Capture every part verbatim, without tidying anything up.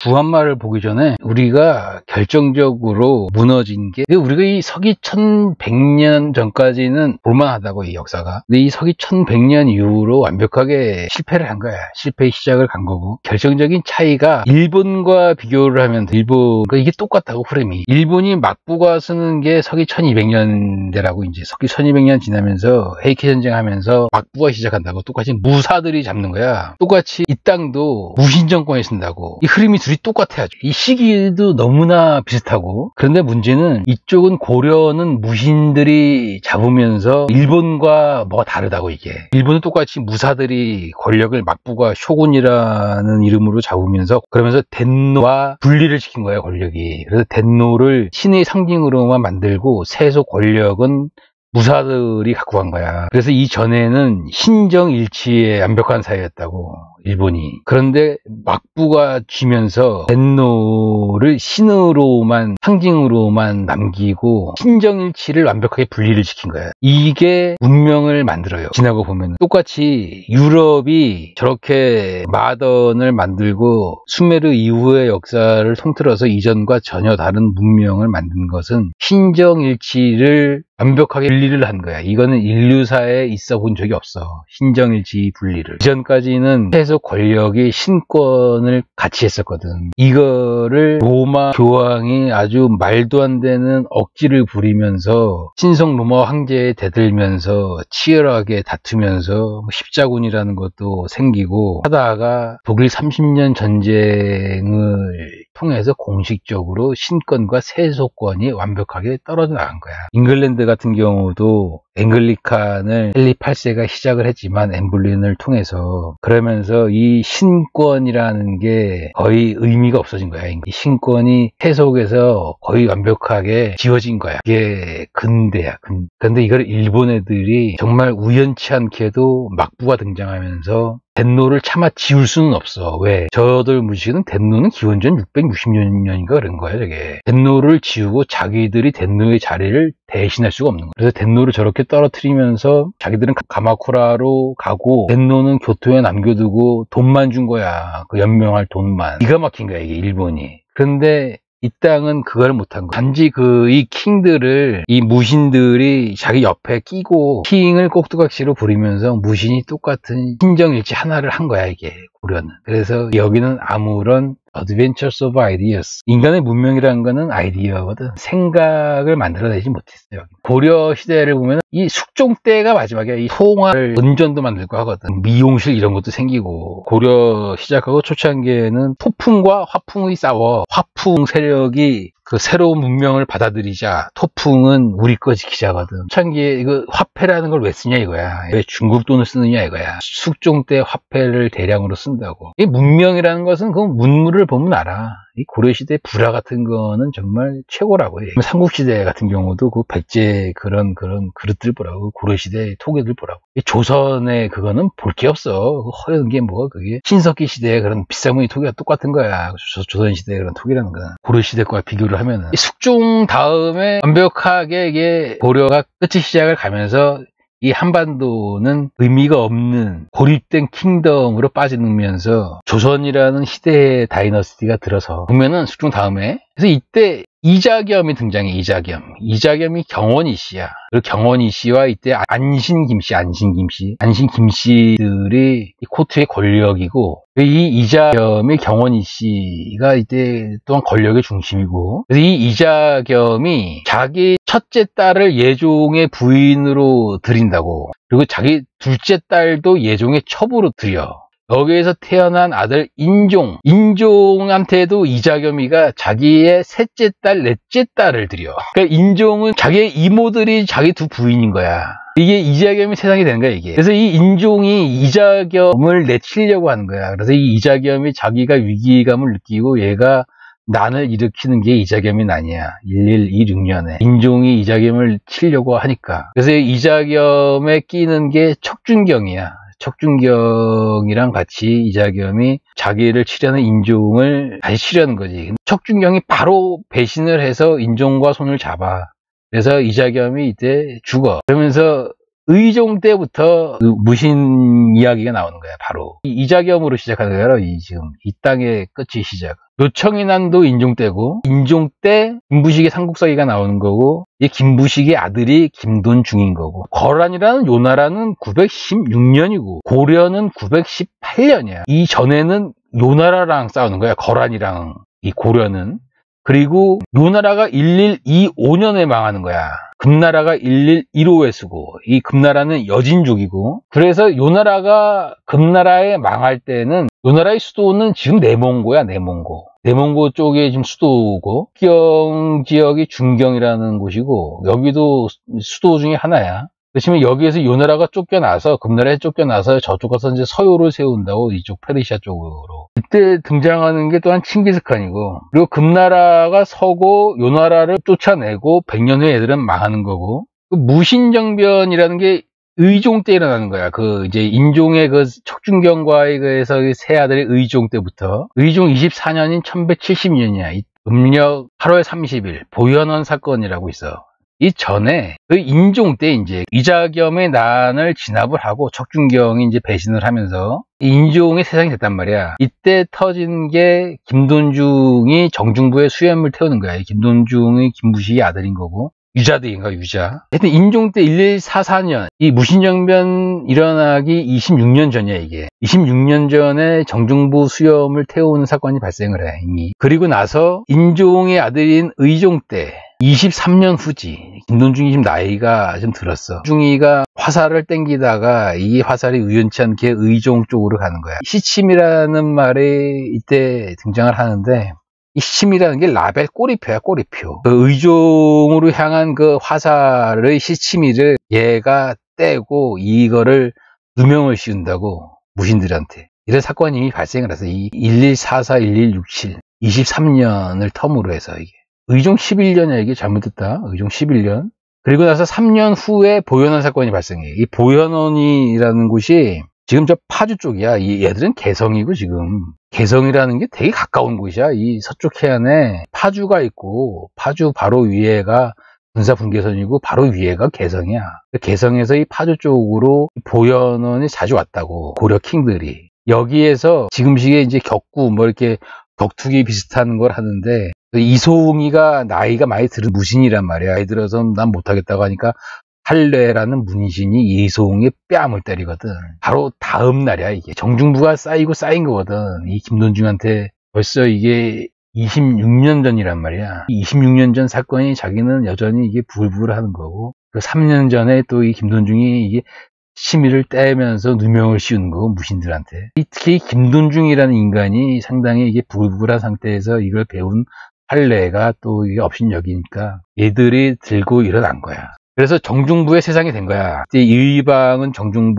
부한말을 보기 전에 우리가 결정적으로 무너진 게, 우리가 이 서기 천백 년 전까지는 볼만하다고, 이 역사가. 근데 이 서기 천백 년 이후로 완벽하게 실패를 한 거야. 실패의 시작을 간 거고, 결정적인 차이가 일본과 비교를 하면 일본, 그러니까 이게 똑같다고, 흐름이. 일본이 막부가 쓰는 게 서기 천이백 년대라고, 이제 서기 천이백 년 지나면서 헤이케 전쟁 하면서 막부가 시작한다고. 똑같이 무사들이 잡는 거야. 똑같이 이 땅도 무신정권이 쓴다고. 이 흐름이 둘이 똑같아요. 이 시기도 너무나 비슷하고. 그런데 문제는 이쪽은 고려는 무신들이 잡으면서 일본과 뭐가 다르다고. 이게 일본은 똑같이 무사들이 권력을 막부가 쇼군이라는 이름으로 잡으면서, 그러면서 덴노와 분리를 시킨 거예요, 권력이. 그래서 덴노를 신의 상징으로만 만들고 세속 권력은 무사들이 갖고 간 거야. 그래서 이전에는 신정일치의 완벽한 사회였다고, 일본이. 그런데 막부가 쥐면서 덴노를 신으로만, 상징으로만 남기고 신정일치를 완벽하게 분리를 시킨 거야. 이게 문명을 만들어요. 지나고 보면 똑같이 유럽이 저렇게 마던을 만들고 수메르 이후의 역사를 통틀어서 이전과 전혀 다른 문명을 만든 것은 신정일치를 완벽하게 분리를 한 거야. 이거는 인류사에 있어 본 적이 없어. 신정일치 분리를. 이전까지는 세속 권력이 신권을 같이 했었거든. 이거를 로마 교황이 아주 말도 안 되는 억지를 부리면서 신성 로마 황제에 대들면서 치열하게 다투면서 십자군이라는 것도 생기고 하다가 독일 삼십 년 전쟁을 통해서 공식적으로 신권과 세속권이 완벽하게 떨어져 나간 거야. 잉글랜드 같은 경우도 앵글리칸을 헨리 팔 세가 시작을 했지만 엠블린을 통해서, 그러면서 이 신권이라는 게 거의 의미가 없어진 거야. 이 신권이 세속에서 거의 완벽하게 지워진 거야. 이게 근대야. 근. 근데 이걸 일본 애들이 정말 우연치 않게도 막부가 등장하면서 덴노를 차마 지울 수는 없어. 왜? 저들 무식은 덴노는 기원전 육백육십 년인가 그런 거야, 저게. 덴노를 지우고 자기들이 덴노의 자리를 대신할 수가 없는 거야. 그래서 덴노를 저렇게 떨어뜨리면서 자기들은 가마쿠라로 가고 덴노는 교토에 남겨두고 돈만 준 거야. 그 연명할 돈만. 기가 막힌 거야, 이게 일본이. 그런데 이 땅은 그걸 못한 거야. 단지 그 이 킹들을, 이 무신들이 자기 옆에 끼고 킹을 꼭두각시로 부리면서 무신이 똑같은 신정일치 하나를 한 거야, 이게 고려는. 그래서 여기는 아무런 Adventures of Ideas, 인간의 문명이라는 거는 아이디어거든. 생각을 만들어내지 못했어요. 고려 시대를 보면 이 숙종 때가 마지막이야. 이 송화를 은전도 만들고 하거든. 미용실 이런 것도 생기고. 고려 시작하고 초창기에는 토풍과 화풍이 싸워. 화풍 세력이 그 새로운 문명을 받아들이자 토풍은 우리 거 지키자거든. 초창기에 이거 화폐라는 걸 왜 쓰냐 이거야. 왜 중국 돈을 쓰느냐 이거야. 숙종 때 화폐를 대량으로 쓴다고. 이 문명이라는 것은 그 문물을 보면 알아. 이 고려시대 불화 같은 거는 정말 최고라고 해. 삼국시대 같은 경우도 그 백제 그런 그런 그릇들 보라고. 고려시대 토기들 보라고. 이 조선의 그거는 볼 게 없어. 그 허연 게 뭐가 그게. 신석기 시대의 그런 비싸무늬 토기가 똑같은 거야. 조, 조선시대의 그런 토기라는 거는. 고려시대 거와 비교를 하면은. 이 숙종 다음에 완벽하게 이게 고려가 끝이 시작을 가면서 이 한반도는 의미가 없는 고립된 킹덤으로 빠지면서 조선이라는 시대의 다이너스티가 들어서 보면은 숙종 다음에, 그래서 이때 이자겸이 등장해. 이자겸. 이자겸이 경원 이씨야. 그리고 경원 이씨와 이때 안신 김씨, 안신 김씨, 안신 김씨들이 코트의 권력이고, 이 이자겸이 경원 이씨가 이때 또한 권력의 중심이고, 그래서 이 이자겸이 자기 첫째 딸을 예종의 부인으로 들인다고. 그리고 자기 둘째 딸도 예종의 첩으로 들여. 여기에서 태어난 아들 인종, 인종한테도 이자겸이가 자기의 셋째 딸, 넷째 딸을 들여. 그러니까 인종은 자기의 이모들이 자기 두 부인인 거야. 이게 이자겸이 세상이 되는 거야, 이게. 그래서 이 인종이 이자겸을 내치려고 하는 거야. 그래서 이 이자겸이 자기가 위기감을 느끼고 얘가 난을 일으키는 게 이자겸이 난이야. 일일이육 년에 인종이 이자겸을 치려고 하니까. 그래서 이자겸에 끼는 게 척준경이야. 척준경이랑 같이 이자겸이 자기를 치려는 인종을 다시 치려는 거지. 척준경이 바로 배신을 해서 인종과 손을 잡아. 그래서 이자겸이 이때 죽어. 그러면서 의종 때부터 그 무신 이야기가 나오는 거야. 바로 이 이자겸으로 시작하는 거야. 이 지금 이 땅의 끝이 시작. 요청의 난도 인종 때고, 인종 때 김부식의 삼국사기가 나오는 거고, 이 김부식의 아들이 김돈중인 거고, 거란이라는 요나라는 구백십육 년이고 고려는 구백십팔 년이야. 이 전에는 요나라랑 싸우는 거야. 거란이랑 이 고려는. 그리고 요나라가 일일이오 년에 망하는 거야. 금나라가 일일일오에 쓰고, 이 금나라는 여진족이고, 그래서 요나라가 금나라에 망할 때는 요나라의 수도는 지금 내몽고야. 내몽고. 내몽고 쪽에 지금 수도고, 국경 지역이 중경이라는 곳이고, 여기도 수도 중에 하나야. 그렇지만 여기에서 요나라가 쫓겨나서, 금나라에 쫓겨나서 저쪽 가서 이제 서요를 세운다고, 이쪽 페르시아 쪽으로. 이때 등장하는 게 또한 칭기스칸이고, 그리고 금나라가 서고 요나라를 쫓아내고 백 년 후에 애들은 망하는 거고, 그 무신정변이라는 게 의종 때 일어나는 거야. 그 이제 인종의 그 척준경과에 의해서 세 아들의 의종 때부터. 의종 이십사 년인 천백칠십 년이야. 음력 팔월 삼십일 보현원 사건이라고 있어. 이 전에 그 인종 때 이제 이자겸의 난을 진압을 하고 척준경이 이제 배신을 하면서 인종의 세상이 됐단 말이야. 이때 터진 게 김돈중이 정중부에 수염을 태우는 거야. 김돈중이 김부식의 아들인 거고, 유자득인가 유자. 하여튼 인종 때 일일사사 년, 이 무신정변 일어나기 이십육 년 전이야 이게. 이십육 년 전에 정중부 수염을 태우는 사건이 발생을 해 이미. 그리고 나서 인종의 아들인 의종 때 이십삼 년 후지. 김돈중이 지금 나이가 좀 들었어. 중이가 화살을 땡기다가 이 화살이 우연치 않게 의종 쪽으로 가는 거야. 시침이라는 말이 이때 등장을 하는데, 이 시침이라는 게 라벨 꼬리표야, 꼬리표. 그 의종으로 향한 그 화살의 시치미를 얘가 떼고 이거를 누명을 씌운다고, 무신들한테. 이런 사건이 이미 발생을 해서 이 일일사사, 일일육칠, 이십삼 년을 텀으로 해서 이게. 의종 십일 년이야, 이게 잘못됐다. 의종 십일 년. 그리고 나서 삼 년 후에 보현원 사건이 발생해. 이 보현원이라는 곳이 지금 저 파주 쪽이야. 이 얘들은 개성이고, 지금 개성이라는 게 되게 가까운 곳이야. 이 서쪽 해안에 파주가 있고, 파주 바로 위에가 군사분계선이고 바로 위에가 개성이야. 개성에서 이 파주 쪽으로 보현원이 자주 왔다고, 고려 킹들이. 여기에서 지금식의 이제 격구 뭐 이렇게 격투기 비슷한 걸 하는데, 이소웅이가 나이가 많이 들은 무신이란 말이야. 나이 들어서 난 못하겠다고 하니까 할례라는 문신이 이소웅의 뺨을 때리거든. 바로 다음 날이야 이게. 정중부가 쌓이고 쌓인 거거든. 이 김돈중한테 벌써 이게 이십육 년 전이란 말이야. 이십육 년 전 사건이 자기는 여전히 이게 부글부글 하는 거고, 그 삼 년 전에 또 이 김돈중이 이게 시미를 떼면서 누명을 씌우는 거고, 무신들한테. 특히 김돈중이라는 인간이 상당히 이게 부글부글한 상태에서 이걸 배운 할례가 또 이게 업신여기니까 얘들이 들고 일어난 거야. 그래서 정중부의 세상이 된 거야. 이제 이의방은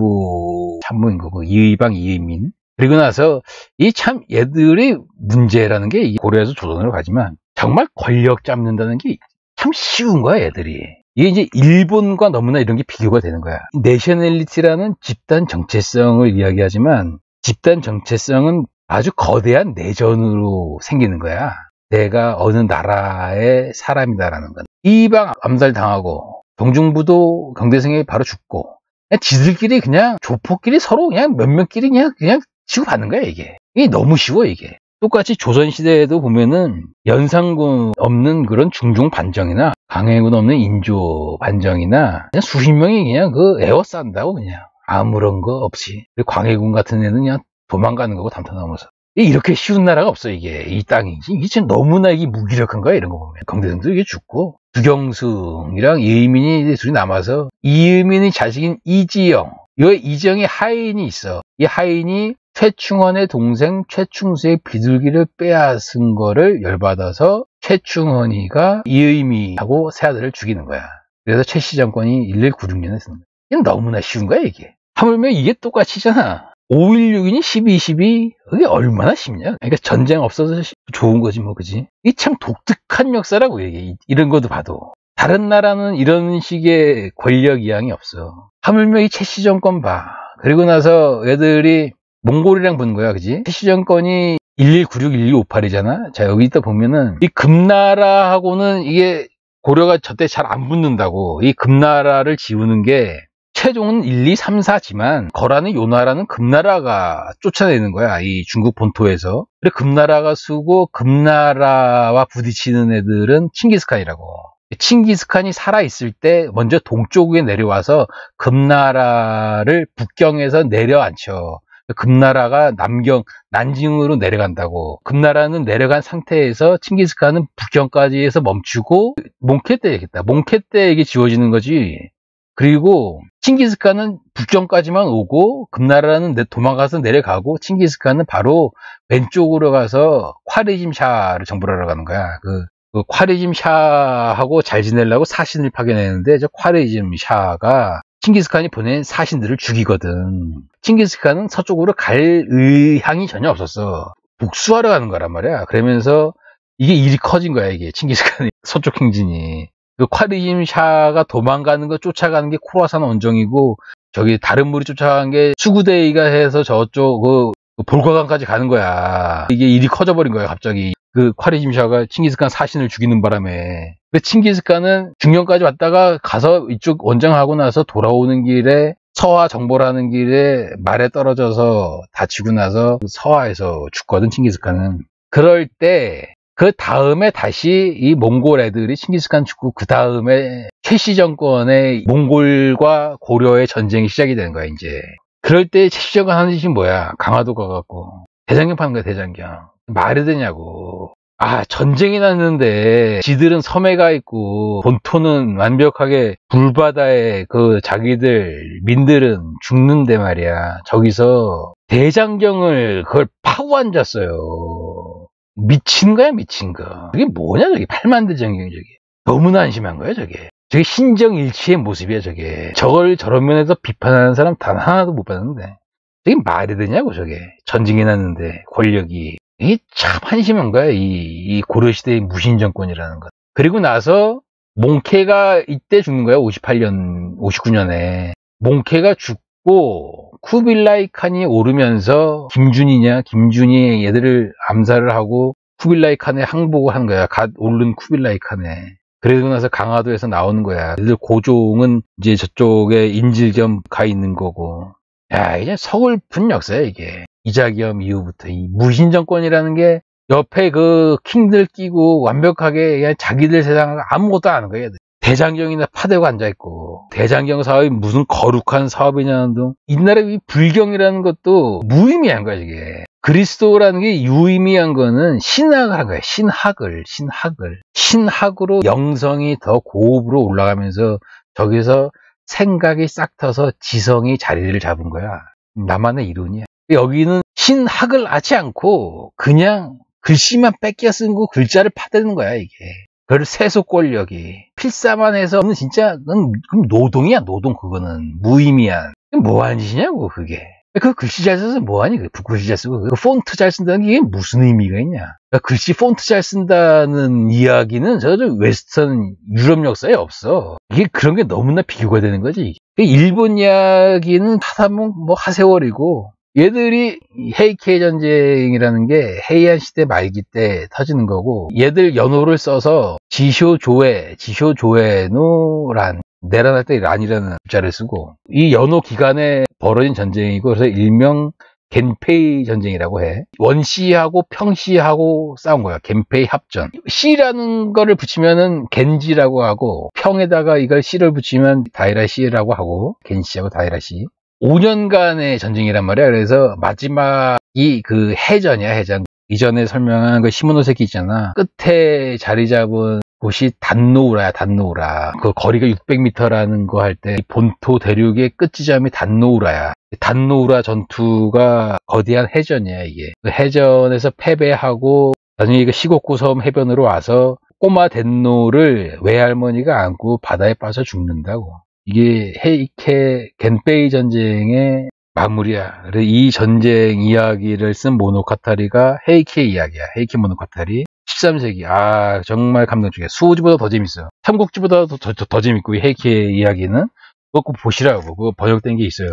정중부 참모인 거고, 이의방 이의민. 그리고 나서 이 참 얘들이 문제라는 게 고려에서 조선으로 가지만 정말 권력 잡는다는 게 참 쉬운 거야, 얘들이. 이게 이제 일본과 너무나 이런 게 비교가 되는 거야. 내셔널리티라는 집단 정체성을 이야기하지만, 집단 정체성은 아주 거대한 내전으로 생기는 거야. 내가 어느 나라의 사람이다라는 건. 이방 암살당하고 정중부도 경대성이 바로 죽고, 그냥 지들끼리 그냥 조폭끼리 서로 그냥 몇몇끼리 그냥 그냥 치고받는 거야 이게. 이게 너무 쉬워 이게. 똑같이 조선시대에도 보면은 연산군 없는 그런 중종 반정이나 강해군 없는 인조 반정이나 그냥 수십 명이 그냥 그 에워싼다고, 그냥 아무런 거 없이. 광해군 같은 애는 그냥 도망가는 거고, 담터 넘어서. 이렇게 쉬운 나라가 없어 이게. 이 땅이 이게 진짜 너무나 이게 무기력한 거야 이런 거 보면. 경대성도 이게 죽고, 두경승이랑 이의민이 둘이 남아서, 이의민의 자식인 이지영, 이 이지영의 하인이 있어. 이 하인이 최충헌의 동생 최충수의 비둘기를 빼앗은 거를 열받아서 최충헌이가 이의미하고 세 아들을 죽이는 거야. 그래서 최씨 정권이 일일구육 년에 쓰는 거야. 이게 너무나 쉬운 거야 이게. 하물며 이게 똑같이잖아. 오일육이니 십이, 십이, 그게 얼마나 쉽냐? 그러니까 전쟁 없어서 좋은 거지 뭐, 그지? 이게 참 독특한 역사라고 얘기해. 이런 것도 봐도. 다른 나라는 이런 식의 권력 이양이 없어. 하물며 이 최씨 정권 봐. 그리고 나서 애들이 몽골이랑 붙는 거야, 그지? 최씨 정권이 일일구육, 일일오팔이잖아? 자, 여기 있다 보면은, 이 금나라하고는 이게 고려가 저때 잘 안 붙는다고. 이 금나라를 지우는 게 최종은 일, 이, 삼, 사지만 거라는 요 나라는 금나라가 쫓아내는 거야. 이 중국 본토에서. 그래 금나라가 쓰고 금나라와 부딪히는 애들은 칭기스칸이라고. 칭기스칸이 살아있을 때 먼저 동쪽에 내려와서 금나라를 북경에서 내려앉혀. 금나라가 남경, 난징으로 내려간다고. 금나라는 내려간 상태에서 칭기스칸은 북경까지 해서 멈추고 몽케 때 얘기했다. 몽케 때 이게 지워지는 거지. 그리고 칭기스칸은 북경까지만 오고 금나라는 도망가서 내려가고 칭기스칸은 바로 왼쪽으로 가서 콰리즘 샤를 정벌 하러 가는 거야. 그, 그 콰리즘 샤하고 잘 지내려고 사신을 파견했는데 저 콰리즘 샤가 칭기스칸이 보낸 사신들을 죽이거든. 칭기스칸은 서쪽으로 갈 의향이 전혀 없었어. 복수하러 가는 거란 말이야. 그러면서 이게 일이 커진 거야, 이게 칭기스칸의 서쪽 행진이. 그 콰리즘 샤가 도망가는 거 쫓아가는 게 코라산 원정이고 저기 다른 무리 쫓아간 게 수구데이가 해서 저쪽 그 볼과강까지 가는 거야. 이게 일이 커져버린 거야, 갑자기. 그 콰리즘 샤가 칭기스칸 사신을 죽이는 바람에. 그 칭기스칸은 중경까지 왔다가 가서 이쪽 원정하고 나서 돌아오는 길에 서하 정벌하는 길에 말에 떨어져서 다치고 나서 서하에서 죽거든, 칭기스칸은. 그럴 때 그 다음에 다시 이 몽골 애들이 칭기스칸 죽고 그 다음에 최씨 정권의 몽골과 고려의 전쟁이 시작이 되는 거야, 이제. 그럴 때 최씨 정권 하는 짓이 뭐야? 강화도 가갖고 대장경 파는 거야, 대장경. 말이 되냐고. 아, 전쟁이 났는데 지들은 섬에 가 있고 본토는 완벽하게 불바다에 그 자기들 민들은 죽는데 말이야. 저기서 대장경을 그걸 파고 앉았어요. 미친 거야, 미친 거. 저게 뭐냐, 저게. 팔만 대장경이 저게. 너무나 안심한 거야, 저게. 저게 신정일치의 모습이야, 저게. 저걸 저런 면에서 비판하는 사람 단 하나도 못 봤는데. 저게 말이 되냐고, 저게. 전쟁이 났는데, 권력이. 이게 참 한심한 거야, 이, 이 고려시대의 무신정권이라는 것. 그리고 나서, 몽케가 이때 죽는 거야, 오십팔 년, 오십구 년에. 몽케가 죽고, 쿠빌라이 칸이 오르면서, 김준이냐, 김준이 얘들을 암살을 하고, 쿠빌라이 칸에 항복을 한 거야. 갓 오른 쿠빌라이 칸에. 그러고 나서 강화도에서 나오는 거야. 얘들 고종은 이제 저쪽에 인질겸 가 있는 거고. 야, 이제 서글픈 역사야, 이게. 이자겸 이후부터 이 무신정권이라는 게 옆에 그 킹들 끼고 완벽하게 그냥 자기들 세상 아무것도 안 하는 거예요. 대장경이나 파대고 앉아있고, 대장경 사업이 무슨 거룩한 사업이냐는 둥. 이 나라의 불경이라는 것도 무의미한 거야, 이게. 그리스도라는 게 유의미한 거는 신학을 한 거야. 신학을, 신학을. 신학으로 영성이 더 고급으로 올라가면서 저기서 생각이 싹 터서 지성이 자리를 잡은 거야. 나만의 이론이야. 여기는 신학을 하지 않고 그냥 글씨만 뺏겨 쓴고 글자를 파대는 거야, 이게. 그걸 세속 권력이 필사만 해서는 진짜 그건 노동이야, 노동. 그거는 무의미한. 뭐 하는 짓이냐고, 그게. 그 글씨 잘 써서 뭐하니? 그 붓글씨 잘 쓰고 그 폰트 잘 쓴다는 게 무슨 의미가 있냐? 그러니까 글씨 폰트 잘 쓴다는 이야기는 저 웨스턴 유럽 역사에 없어. 이게 그런 게 너무나 비교가 되는 거지. 일본 이야기는 하다 보면 뭐 하세월이고, 얘들이 헤이케이 전쟁이라는 게 헤이안 시대 말기 때 터지는 거고, 얘들 연호를 써서 지쇼조에, 지쇼조에노란, 내란할 때 란이라는 글자를 쓰고, 이 연호 기간에 벌어진 전쟁이고, 그래서 일명 겐페이 전쟁이라고 해. 원시하고 평시하고 싸운 거야. 겐페이 합전. 시라는 거를 붙이면은 겐지라고 하고, 평에다가 이걸 시를 붙이면 다이라시라고 하고, 겐시하고 다이라시. 오 년간의 전쟁이란 말이야. 그래서 마지막이 그 해전이야, 해전. 이전에 설명한 그 시모노세키 있잖아. 끝에 자리 잡은 곳이 단노우라야, 단노우라. 그 거리가 육백 미터라는 거 할 때 본토 대륙의 끝지점이 단노우라야. 단노우라 전투가 거대한 해전이야, 이게. 그 해전에서 패배하고 나중에 그 시고쿠 섬 해변으로 와서 꼬마 덴노를 외할머니가 안고 바다에 빠져 죽는다고. 이게 헤이케 겐페이 전쟁의 마무리야. 그래서 이 전쟁 이야기를 쓴 모노카타리가 헤이케 이야기야. 헤이케 모노카타리. 십삼 세기. 아, 정말 감동적이야. 수호지보다 더 재밌어. 삼국지보다 더, 더, 더 재밌고, 이 헤이케 이야기는. 그거 꼭 보시라고. 그거 번역된 게 있어요.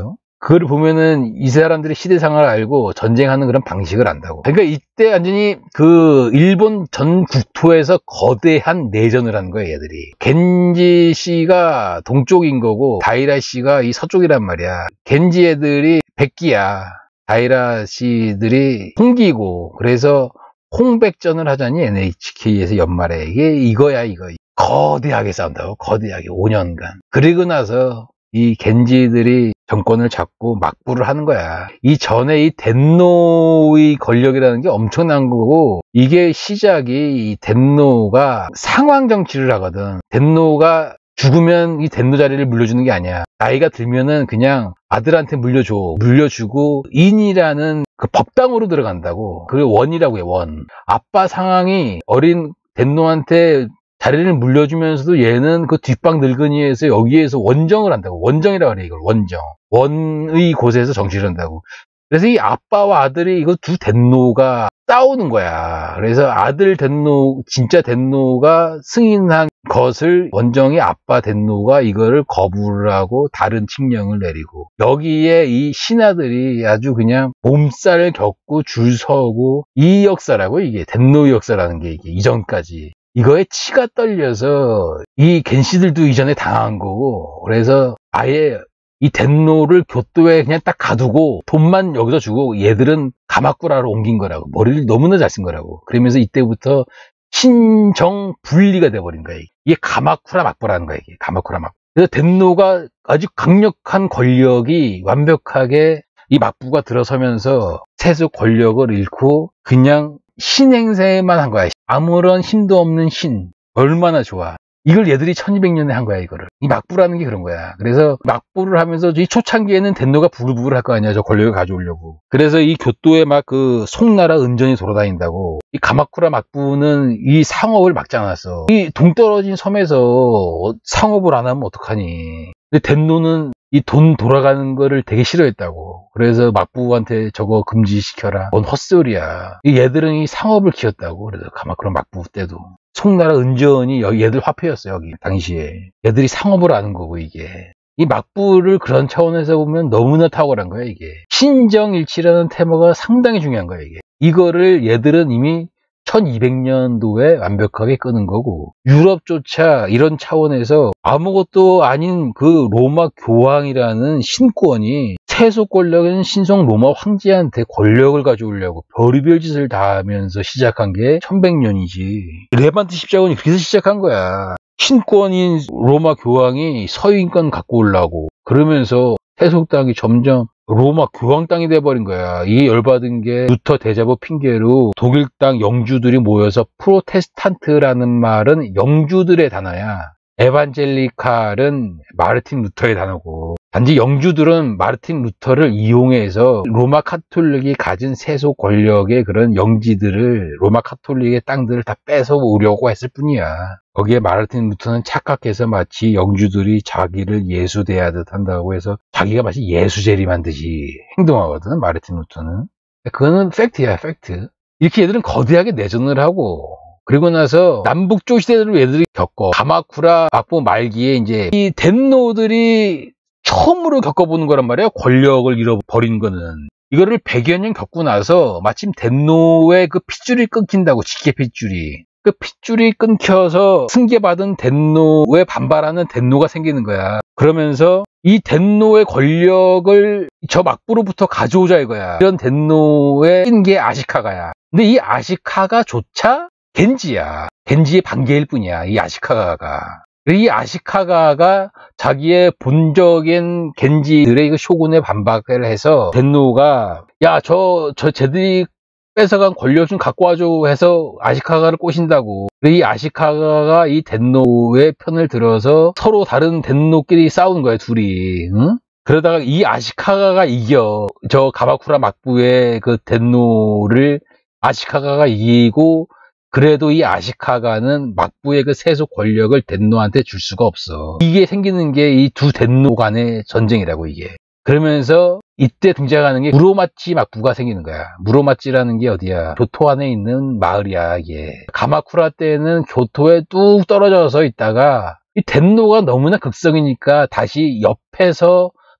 그걸 보면은 이 사람들이 시대상을 알고 전쟁하는 그런 방식을 안다고. 그러니까 이때 완전히 그 일본 전 국토에서 거대한 내전을 한 거야, 얘들이. 겐지 씨가 동쪽인 거고 다이라 씨가 이 서쪽이란 말이야. 겐지 애들이 백기야. 다이라 씨들이 홍기고. 그래서 홍백전을 하자니 엔에이치케이에서 연말에 이게 이거야 이거. 거대하게 싸운다고. 거대하게 오 년간. 그리고 나서 이 겐지들이 정권을 잡고 막부를 하는 거야. 이 전에 이 덴노의 권력이라는 게 엄청난 거고, 이게 시작이 이 덴노가 상황 정치를 하거든. 덴노가 죽으면 이 덴노 자리를 물려주는 게 아니야. 나이가 들면은 그냥 아들한테 물려줘. 물려주고 인이라는 그 법당으로 들어간다고. 그게 원이라고 해, 원. 아빠 상황이 어린 덴노한테 자리를 물려주면서도 얘는 그 뒷방 늙은이에서 여기에서 원정을 한다고. 원정이라고 그래, 이걸. 원정. 원의 곳에서 정치를 한다고. 그래서 이 아빠와 아들이 이거 두 덴노가 싸우는 거야. 그래서 아들 덴노, 진짜 덴노가 승인한 것을 원정의 아빠 덴노가 이거를 거부를 하고 다른 칙령을 내리고, 여기에 이 신하들이 아주 그냥 몸살을 겪고 줄 서고, 이 역사라고, 이게 덴노의 역사라는 게 이게 이전까지. 이거에 치가 떨려서 이 겐시들도 이전에 당한 거고, 그래서 아예 이 덴노를 교토에 그냥 딱 가두고 돈만 여기서 주고 얘들은 가마쿠라로 옮긴 거라고. 머리를 너무나 잘 쓴 거라고. 그러면서 이때부터 신정 분리가 돼버린 거야. 이게 가마쿠라 막부라는 거야. 이게 가마쿠라 막. 그래서 덴노가 아주 강력한 권력이 완벽하게 이 막부가 들어서면서 세속 권력을 잃고 그냥 신행세만 한 거야. 아무런 힘도 없는 신. 얼마나 좋아. 이걸 얘들이 천이백 년에 한 거야, 이거를. 이 막부라는 게 그런 거야. 그래서 막부를 하면서 이 초창기에는 덴노가 부글부글 할 거 아니야, 저 권력을 가져오려고. 그래서 이 교토에 막 그 송나라 은전이 돌아다닌다고. 이 가마쿠라 막부는 이 상업을 막지 않았어. 이 동떨어진 섬에서 상업을 안 하면 어떡하니. 근데 덴노는 이 돈 돌아가는 거를 되게 싫어했다고. 그래서 막부한테 저거 금지시켜라. 뭔 헛소리야. 이 얘들은 이 상업을 키웠다고. 그래서 가마쿠라 막부 때도. 송나라 은전이 여기 얘들 화폐였어요, 여기 당시에. 얘들이 상업을 하는 거고, 이게. 이 막부를 그런 차원에서 보면 너무나 탁월한 거야, 이게. 신정일치라는 테마가 상당히 중요한 거야, 이게. 이거를 얘들은 이미 천이백 년도에 완벽하게 끄는 거고, 유럽조차 이런 차원에서 아무것도 아닌 그 로마 교황이라는 신권이 세속 권력인 신성 로마 황제한테 권력을 가져오려고 별의별 짓을 다 하면서 시작한 게 천백 년이지. 레반트 십자군이 그래서 시작한 거야. 신권인 로마 교황이 서유인권 갖고 오려고. 그러면서 세속 땅이 점점 로마 교황 땅이 돼버린 거야. 이게 열받은 게 루터 대자보 핑계로 독일 땅 영주들이 모여서 프로테스탄트라는 말은 영주들의 단어야. 에반젤리칼은 마르틴 루터의 단어고, 단지 영주들은 마르틴 루터를 이용해서 로마 카톨릭이 가진 세속 권력의 그런 영지들을, 로마 카톨릭의 땅들을 다 뺏어 오려고 했을 뿐이야. 거기에 마르틴 루터는 착각해서 마치 영주들이 자기를 예수대하듯 한다고 해서 자기가 마치 예수재림한 듯이 행동하거든, 마르틴 루터는. 그거는 팩트야, 팩트. 이렇게 얘들은 거대하게 내전을 하고, 그리고 나서 남북조 시대를 얘들이 겪어. 가마쿠라 막부 말기에 이제 이 덴노들이 처음으로 겪어보는 거란 말이야. 권력을 잃어버린 거는. 이거를 백여 년 겪고 나서 마침 덴노의 그 핏줄이 끊긴다고, 직계 핏줄이. 그 핏줄이 끊겨서 승계받은 덴노에 반발하는 덴노가 생기는 거야. 그러면서 이 덴노의 권력을 저 막부로부터 가져오자 이거야. 이런 덴노의 낀 게 아시카가야. 근데 이 아시카가조차 겐지야. 겐지의 반개일 뿐이야, 이 아시카가가. 이 아시카가가 자기의 본적인 겐지들의 그 쇼군에 반박을 해서 덴노가 야, 저, 저 쟤들이 뺏어간 권력 좀 갖고 와줘 해서 아시카가를 꼬신다고. 이 아시카가가 이 덴노의 편을 들어서 서로 다른 덴노끼리 싸우는 거야, 둘이. 응? 그러다가 이 아시카가가 이겨. 저 가마쿠라 막부의 그 덴노를 아시카가가 이기고, 그래도 이 아시카가는 막부의 그 세속 권력을 덴노한테 줄 수가 없어. 이게 생기는 게 이 두 덴노 간의 전쟁이라고, 이게. 그러면서 이때 등장하는 게 무로마치 막부가 생기는 거야. 무로마치라는 게 어디야? 교토 안에 있는 마을이야, 이게. 가마쿠라 때는 교토에 뚝 떨어져서 있다가 이 덴노가 너무나 극성이니까 다시 옆에서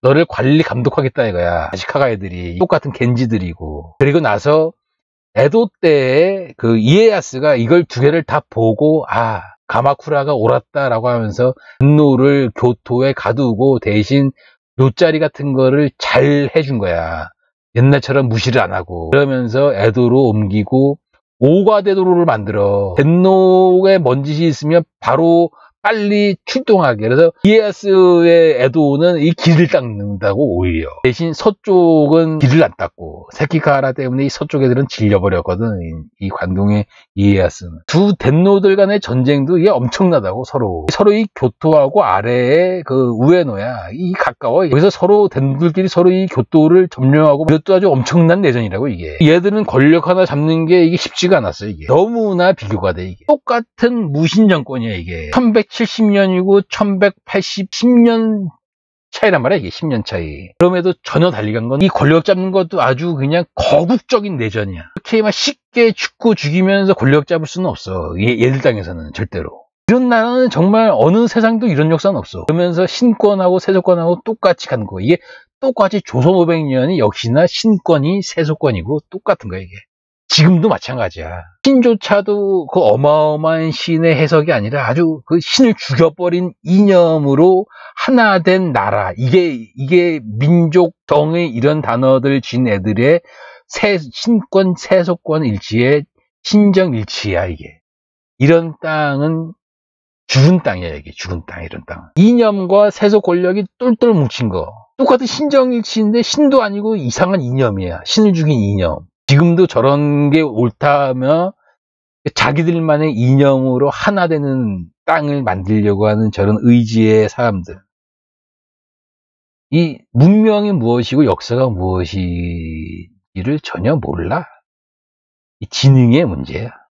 너를 관리 감독하겠다 이거야. 아시카가 애들이 똑같은 겐지들이고. 그리고 나서 에도 때에 그 이에야스가 이걸 두 개를 다 보고 아 가마쿠라가 옳았다라고 하면서 분노를 교토에 가두고 대신 묘자리 같은 거를 잘 해준 거야. 옛날처럼 무시를 안 하고. 그러면서 에도로 옮기고 오가대도로를 만들어. 덴노에 뭔 짓이 있으면 바로 빨리 출동하게. 그래서 이에야스의 에도는 이 길을 닦는다고 오히려. 대신 서쪽은 길을 안 닦고 세키가하라 때문에 이 서쪽 애들은 질려버렸거든. 이, 이 관동의 이에야스는. 두 덴노들 간의 전쟁도 이게 엄청나다고 서로. 서로 이 교토하고 아래에 그 우에노야. 이 가까워. 그래서 서로 덴노들끼리 서로 이 교토를 점령하고 이것도 아주 엄청난 내전이라고 이게. 얘들은 권력 하나 잡는 게 이게 쉽지가 않았어 이게. 너무나 비교가 돼 이게. 똑같은 무신 정권이야 이게. 천백칠십 년이고 천백팔십 년 차이란 말이야 이게. 십 년 차이. 그럼에도 전혀 달리 간 건 이 권력 잡는 것도 아주 그냥 거국적인 내전이야. 이렇게 막 쉽게 죽고 죽이면서 권력 잡을 수는 없어. 얘, 얘들 땅에서는 절대로. 이런 나라는 정말 어느 세상도 이런 역사는 없어. 그러면서 신권하고 세속권하고 똑같이 간 거. 이게 똑같이 조선 오백 년이 역시나 신권이 세속권이고 똑같은 거야 이게. 지금도 마찬가지야. 신조차도 그 어마어마한 신의 해석이 아니라 아주 그 신을 죽여버린 이념으로 하나 된 나라. 이게, 이게 민족, 정의 이런 단어들 진 애들의 세, 신권, 세속권 일치의 신정 일치야, 이게. 이런 땅은 죽은 땅이야, 이게. 죽은 땅, 이런 땅. 이념과 세속 권력이 똘똘 뭉친 거. 똑같은 신정 일치인데 신도 아니고 이상한 이념이야. 신을 죽인 이념. 지금도 저런 게 옳다며 자기들만의 이념으로 하나 되는 땅을 만들려고 하는 저런 의지의 사람들. 이 문명이 무엇이고 역사가 무엇인지를 전혀 몰라. 이 지능의 문제야.